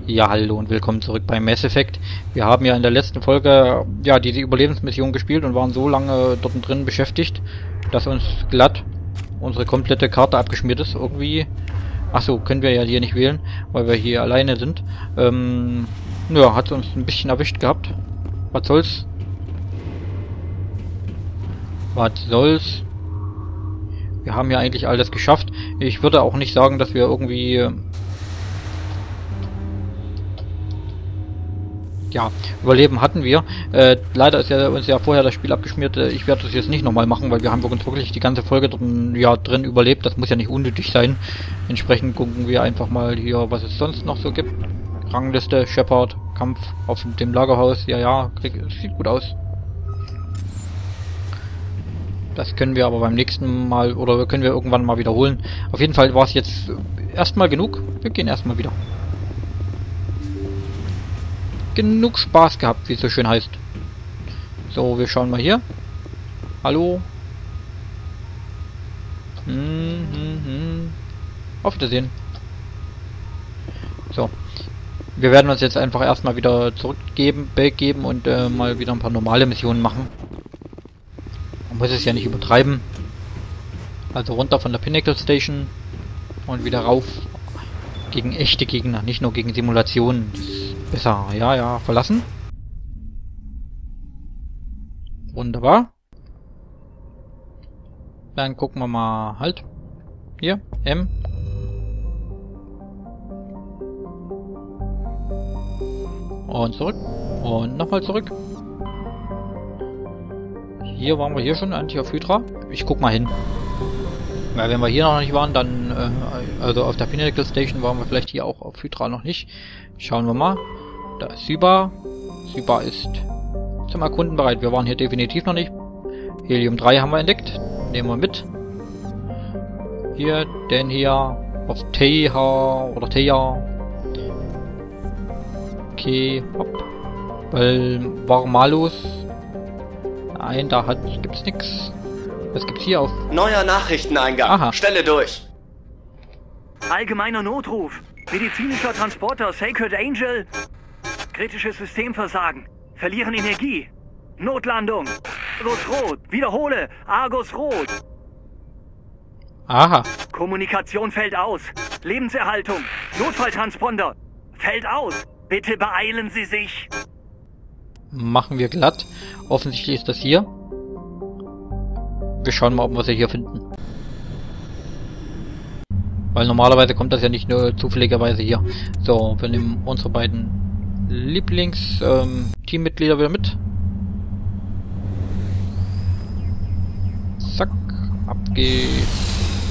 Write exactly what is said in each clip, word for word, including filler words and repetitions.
Ja, hallo und willkommen zurück bei Mass Effect. Wir haben ja in der letzten Folge ja diese Überlebensmission gespielt und waren so lange dort drin beschäftigt, dass uns glatt unsere komplette Karte abgeschmiert ist. Irgendwie, achso, können wir ja hier nicht wählen, weil wir hier alleine sind. Ähm, ja, hat uns ein bisschen erwischt gehabt. Was soll's? Was soll's? Wir haben ja eigentlich alles geschafft. Ich würde auch nicht sagen, dass wir irgendwie... Ja, Überleben hatten wir. Äh, leider ist ja uns ja vorher das Spiel abgeschmiert. Ich werde das jetzt nicht nochmal machen, weil wir haben uns wirklich die ganze Folge drin, ja, drin überlebt. Das muss ja nicht unnötig sein. Entsprechend gucken wir einfach mal hier, was es sonst noch so gibt. Rangliste, Shepard, Kampf auf dem Lagerhaus. Ja, ja, krieg, sieht gut aus. Das können wir aber beim nächsten Mal, oder können wir irgendwann mal wiederholen. Auf jeden Fall war es jetzt erstmal genug. Wir gehen erstmal wieder. Genug Spaß gehabt, wie es so schön heißt. So, wir schauen mal hier. Hallo. Hm, hm, hm. Auf Wiedersehen. So. Wir werden uns jetzt einfach erstmal wieder zurückgeben, begeben und äh, mal wieder ein paar normale Missionen machen. Man muss es ja nicht übertreiben. Also runter von der Pinnacle Station und wieder rauf gegen echte Gegner, nicht nur gegen Simulationen. Das ist besser. Ja, ja, verlassen. Wunderbar. Dann gucken wir mal. Halt. Hier, M. Und zurück. Und nochmal zurück. Hier waren wir hier schon, eigentlich auf Hydra. Ich guck mal hin. Ja, wenn wir hier noch nicht waren, dann, äh, also auf der Pinnacle Station waren wir vielleicht hier auch auf Hydra noch nicht. Schauen wir mal. Da ist Sybar. Sybar ist zum Erkunden bereit. Wir waren hier definitiv noch nicht. Helium drei haben wir entdeckt. Nehmen wir mit. Hier, denn hier auf Teha oder Teja. Okay, hopp. Weil Varmalus. Nein, da hat gibt's nix. Was gibt's hier auf? Neuer Nachrichteneingang. Aha. Stelle durch. Allgemeiner Notruf. Medizinischer Transporter Sacred Angel. Kritisches Systemversagen. Verlieren Energie. Notlandung. Argus Rot. Wiederhole. Argus Rot. Aha. Kommunikation fällt aus. Lebenserhaltung. Notfalltransponder. Fällt aus. Bitte beeilen Sie sich. Machen wir glatt. Offensichtlich ist das hier. Wir schauen mal, ob wir sie hier finden. Weil normalerweise kommt das ja nicht nur zufälligerweise hier. So, wir nehmen unsere beiden Lieblings-Teammitglieder ähm, wieder mit. Zack. Ab geht's.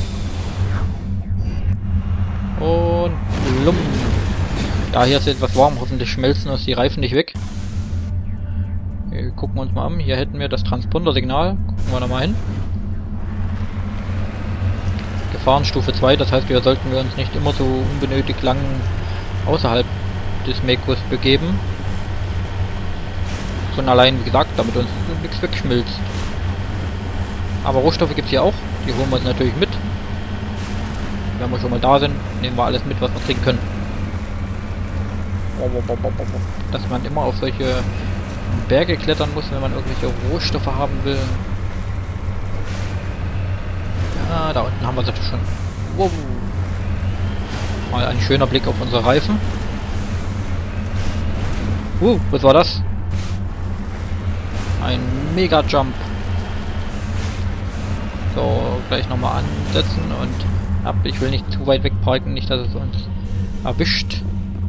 Und blum. Da hier ist etwas warm. Hoffentlich schmelzen uns die Reifen nicht weg. Wir gucken uns mal an. Hier hätten wir das Transponder-Signal. Gucken wir da mal hin. Gefahrenstufe zwei, das heißt, wir sollten wir uns nicht immer so unbenötigt lang außerhalb des Mekos begeben. Schon allein, wie gesagt, damit uns nichts wegschmilzt. Aber Rohstoffe gibt es hier auch. Die holen wir uns natürlich mit. Wenn wir schon mal da sind, nehmen wir alles mit, was wir kriegen können. Dass man immer auf solche Berge klettern muss, wenn man irgendwelche Rohstoffe haben will. Ja, da unten haben wir das schon. Wow. Mal ein schöner Blick auf unsere Reifen. Uh, was war das? Ein Mega-Jump. So, gleich nochmal ansetzen und ab. Ich will nicht zu weit wegparken, nicht, dass es uns erwischt.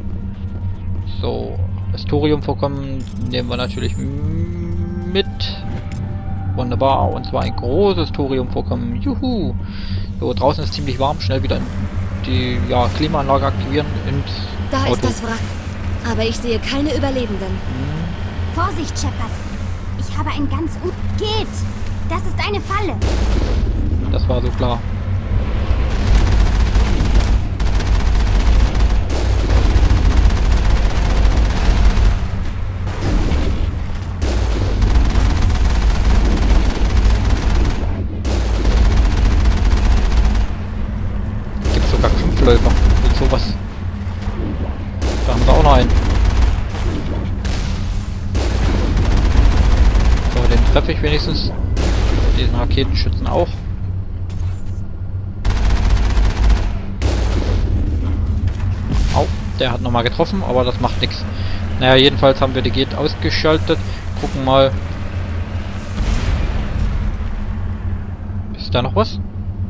So, das Thoriumvorkommen nehmen wir natürlich mit. Wunderbar, und zwar ein großes Thoriumvorkommen. Juhu! So, draußen ist ziemlich warm. Schnell wieder die ja, Klimaanlage aktivieren. Ins da Auto. ist das Wrack. Aber ich sehe keine Überlebenden. Hm. Vorsicht, Shepard. Ich habe ein ganz... Un Geht! Das ist eine Falle. Das war so klar. Läufer mit sowas. Da haben wir auch noch einen. So, den treffe ich wenigstens. Diesen Raketenschützen auch. Au, der hat nochmal getroffen, aber das macht nichts. Naja, jedenfalls haben wir die Gate ausgeschaltet. Gucken mal. Ist da noch was?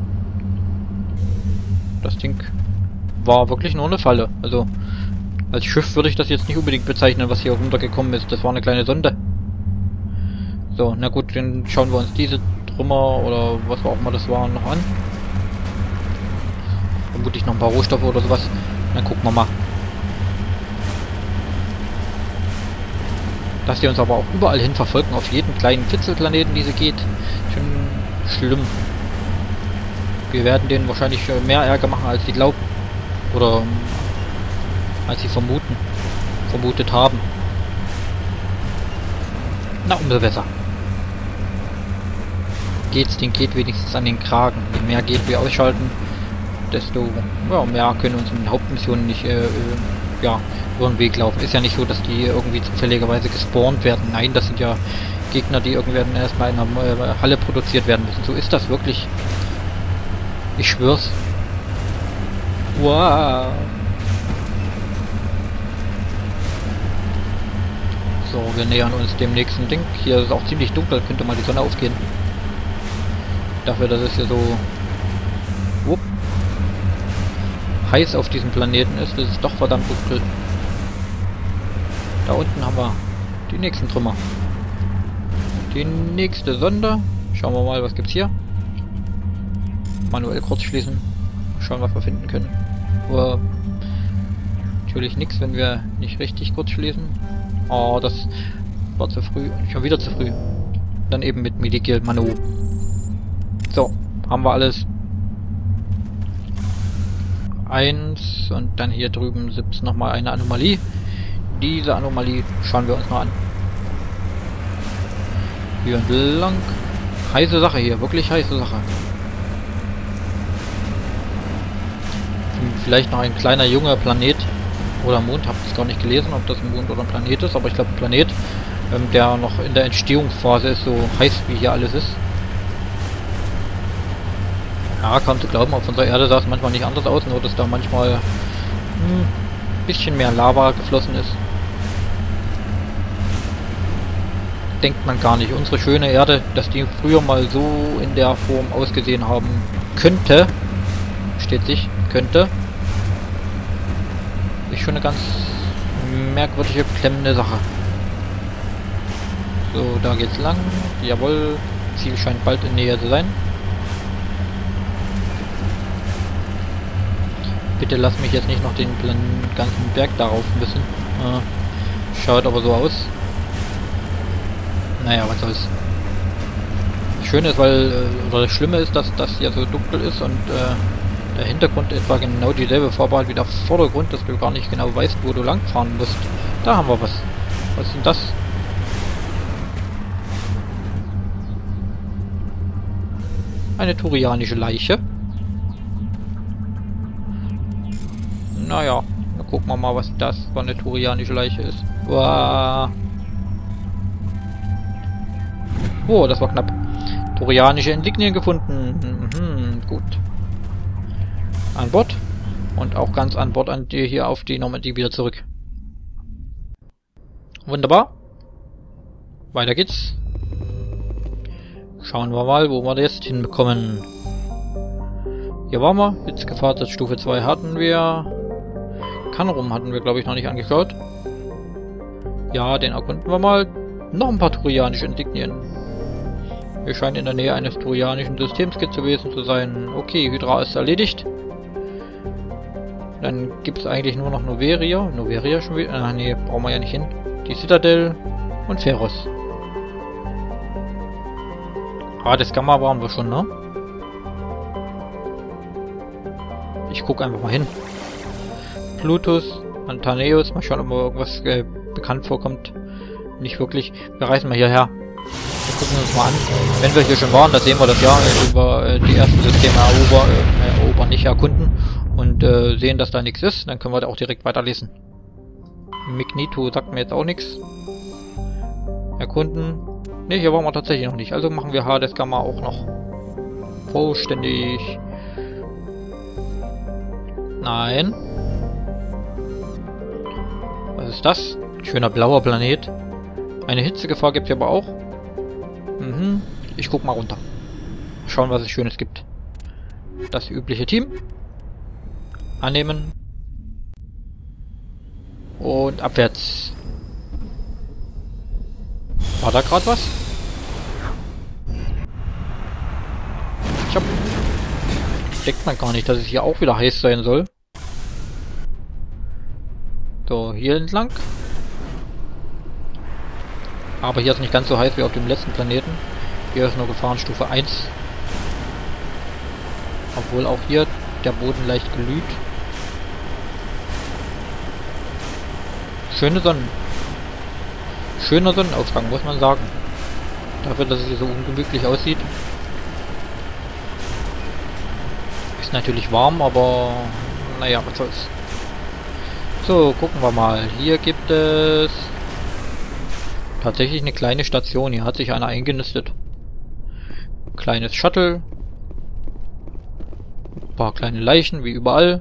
Das Ding war wirklich nur eine Falle. Also, als Schiff würde ich das jetzt nicht unbedingt bezeichnen, was hier runtergekommen ist. Das war eine kleine Sonde. So, na gut, dann schauen wir uns diese Trümmer oder was auch immer das war noch an. Vermutlich noch ein paar Rohstoffe oder sowas. Dann gucken wir mal. Dass die uns aber auch überall hin verfolgen, auf jeden kleinen Fitzelplaneten, diese geht. Schon schlimm. Wir werden denen wahrscheinlich mehr Ärger machen, als sie glauben. Oder als sie vermuten. Vermutet haben. Na, umso besser. Geht's, den geht wenigstens an den Kragen. Je mehr geht wir ausschalten, desto ja, mehr können uns in den Hauptmissionen nicht äh, ja, über den Weg laufen. Ist ja nicht so, dass die irgendwie zufälligerweise gespawnt werden. Nein, das sind ja Gegner, die irgendwann erstmal in einer äh, Halle produziert werden müssen. So ist das wirklich. Ich schwör's. Wow. So, wir nähern uns dem nächsten Ding. Hier ist es auch ziemlich dunkel, könnte mal die Sonne aufgehen. Dafür, dass es hier so wupp, heiß auf diesem Planeten ist, ist es doch verdammt dunkel. Da unten haben wir die nächsten Trümmer. Die nächste Sonde. Schauen wir mal, was gibt's hier. Manuell kurz schließen. Schauen, was wir finden können. Aber natürlich nichts, wenn wir nicht richtig kurz schließen. Oh, das war zu früh. Schon wieder zu früh. Dann eben mit Medikil Manu. So, haben wir alles. Eins und dann hier drüben gibt es nochmal eine Anomalie. Diese Anomalie schauen wir uns mal an. Hier entlang. Heiße Sache hier, wirklich heiße Sache. Vielleicht noch ein kleiner junger Planet oder Mond, habt ihr es gar nicht gelesen, ob das ein Mond oder ein Planet ist, aber ich glaube ein Planet, ähm, der noch in der Entstehungsphase ist, so heiß wie hier alles ist. Ja, kaum zu glauben, auf unserer Erde sah es manchmal nicht anders aus, nur dass da manchmal ein bisschen mehr Lava geflossen ist. Denkt man gar nicht. Unsere schöne Erde, dass die früher mal so in der Form ausgesehen haben könnte, steht sich, könnte, ist schon eine ganz merkwürdige, beklemmende Sache. So, da geht's lang. Jawohl, Ziel scheint bald in Nähe zu sein. Bitte lass mich jetzt nicht noch den ganzen Berg darauf müssen. Äh, schaut aber so aus. Naja, was soll's. Das Schöne ist, weil, äh, oder das Schlimme ist, dass das hier so dunkel ist und äh, der Hintergrund etwa genau dieselbe Farbe hat wie der Vordergrund, dass du gar nicht genau weißt, wo du lang fahren musst. Da haben wir was. Was ist denn das? Eine turianische Leiche. Naja, dann gucken wir mal, was das für eine turianische Leiche ist. Wow. Oh, das war knapp. Turianische Insignien gefunden. Mhm, gut. An Bord. Und auch ganz an Bord an die hier auf die Normandie wieder zurück. Wunderbar. Weiter geht's. Schauen wir mal, wo wir jetzt hinbekommen. Hier waren wir. Jetzt Gefahrtest Stufe zwei hatten wir. Kanrum hatten wir, glaube ich, noch nicht angeschaut. Ja, den erkunden wir mal. Noch ein paar turianische Insignien. Wir scheinen in der Nähe eines turianischen Systems gewesen zu sein. Okay, Hydra ist erledigt. Dann gibt es eigentlich nur noch Noveria. Noveria schon wieder? Ah, nee, brauchen wir ja nicht hin. Die Citadel und Pharos. Ah, das Gamma waren wir schon, ne? Ich gucke einfach mal hin. Plutus, Antaneus, mal schauen, ob mir irgendwas äh, bekannt vorkommt. Nicht wirklich. Wir reisen mal hierher. Wir gucken uns mal an. Wenn wir hier schon waren, da sehen wir das ja, über äh, die ersten Systeme erobern, äh, erobern nicht erkunden und äh, sehen, dass da nichts ist, dann können wir da auch direkt weiterlesen. Magneto sagt mir jetzt auch nichts. Erkunden. Ne, hier waren wir tatsächlich noch nicht. Also machen wir Hades Gamma auch noch vollständig. Nein. Was ist das? Schöner blauer Planet. Eine Hitzegefahr gibt es aber auch. Mhm. Ich guck mal runter. Schauen, was es Schönes gibt. Das übliche Team. Annehmen. Und abwärts. War da gerade was? Ich hab... Denkt man gar nicht, dass es hier auch wieder heiß sein soll. So, hier entlang. Aber hier ist nicht ganz so heiß wie auf dem letzten Planeten. Hier ist nur Gefahrenstufe eins. Obwohl auch hier der Boden leicht glüht. Schöne Sonnen. Schöner Sonnenaufgang, muss man sagen. Dafür, dass es hier so ungemütlich aussieht. Ist natürlich warm, aber naja, was soll's. So, gucken wir mal. Hier gibt es tatsächlich eine kleine Station. Hier hat sich einer eingenistet. Kleines Shuttle. Ein paar kleine Leichen, wie überall.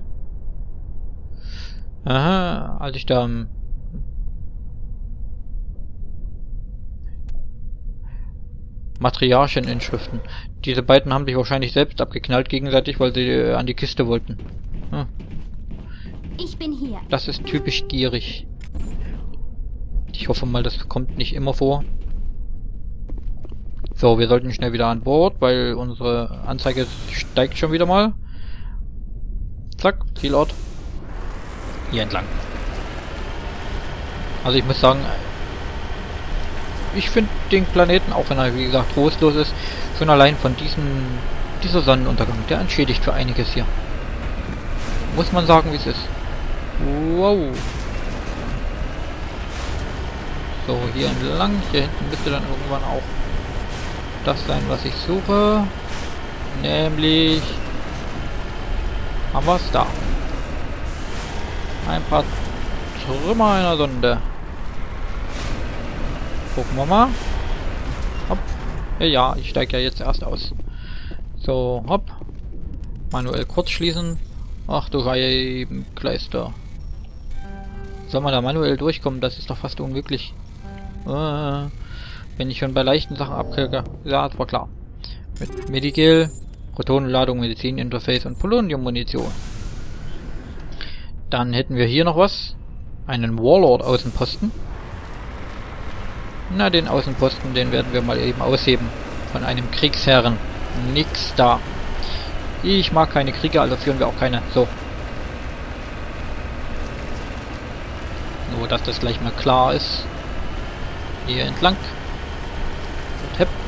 Aha, als ich da... Matriarchen-Inschriften. Diese beiden haben sich wahrscheinlich selbst abgeknallt gegenseitig, weil sie äh, an die Kiste wollten. Hm. Ich bin hier. Das ist typisch gierig. Ich hoffe mal, das kommt nicht immer vor. So, wir sollten schnell wieder an Bord, weil unsere Anzeige steigt schon wieder mal. Zack, Zielort. Hier entlang. Also ich muss sagen, ich finde den Planeten, auch wenn er wie gesagt trostlos ist, schon allein von diesem dieser Sonnenuntergang, der entschädigt für einiges hier. Muss man sagen, wie es ist. Wow. So, hier entlang. Hier hinten müsste dann irgendwann auch das sein, was ich suche. Nämlich... Haben wir es da. Ein paar Trümmer einer Sonde. Gucken wir mal. Hopp. Ja, ich steige ja jetzt erst aus. So, hopp. Manuell kurz schließen. Ach du Scheibenkleister. Soll man da manuell durchkommen? Das ist doch fast unmöglich. Äh, wenn ich schon bei leichten Sachen abkriege. Ja, das war klar. Mit Medigel, Protonenladung, Medizininterface und Polonium-Munition. Dann hätten wir hier noch was. Einen Warlord-Außenposten. Na, den Außenposten, den werden wir mal eben ausheben. Von einem Kriegsherren. Nix da. Ich mag keine Kriege, also führen wir auch keine. So. Nur, dass das gleich mal klar ist. Hier entlang. Und hepp.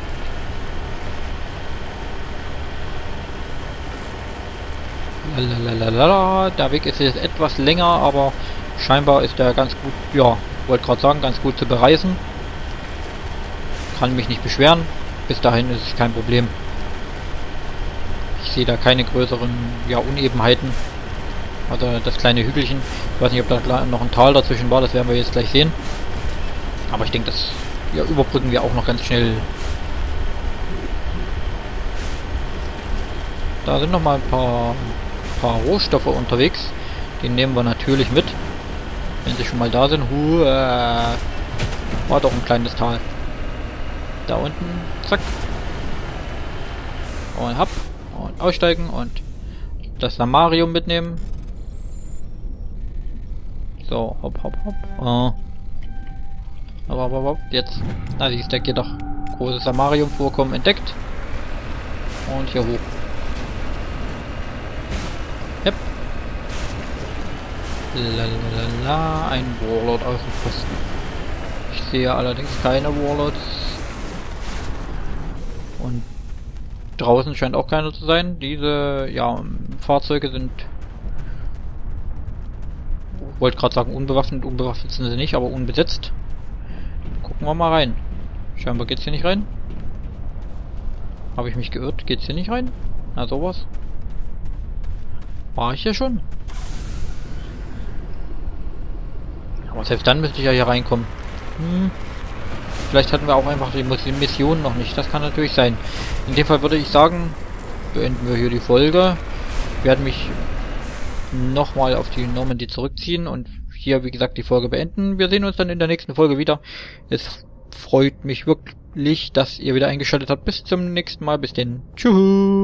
Lalalala. Der Weg ist jetzt etwas länger, aber scheinbar ist er ganz gut, ja, wollte gerade sagen, ganz gut zu bereisen. Kann mich nicht beschweren. Bis dahin ist es kein Problem. Ich sehe da keine größeren, ja, Unebenheiten. Also das kleine Hügelchen. Ich weiß nicht, ob da noch ein Tal dazwischen war, das werden wir jetzt gleich sehen. Aber ich denke, das ja, überbrücken wir auch noch ganz schnell. Da sind noch mal ein paar, paar Rohstoffe unterwegs. Die nehmen wir natürlich mit. Wenn sie schon mal da sind. Huah. War doch ein kleines Tal. Da unten. Zack. Und hopp. Und aussteigen und das Samarium mitnehmen. So, hopp, hopp, hopp. Oh. Aber, aber, aber, jetzt. Na, siehst du, hier doch großes Samarium-Vorkommen entdeckt. Und hier hoch. Yep. Lalalala, ein Warlord Außenposten. Ich sehe allerdings keine Warlords. Und draußen scheint auch keiner zu sein. Diese, ja, Fahrzeuge sind... wollte gerade sagen unbewaffnet. Unbewaffnet sind sie nicht, aber unbesetzt. Gucken wir mal rein. Scheinbar geht's hier nicht rein. Habe ich mich geirrt? Geht's hier nicht rein? Na sowas. War ich hier schon? Aber Aber selbst dann müsste ich ja hier reinkommen. Hm. Vielleicht hatten wir auch einfach die Mission noch nicht. Das kann natürlich sein. In dem Fall würde ich sagen, beenden wir hier die Folge. Wir werden mich nochmal auf die Normandy zurückziehen und hier, wie gesagt, die Folge beenden. Wir sehen uns dann in der nächsten Folge wieder. Es freut mich wirklich, dass ihr wieder eingeschaltet habt. Bis zum nächsten Mal. Bis denn. Tschüss.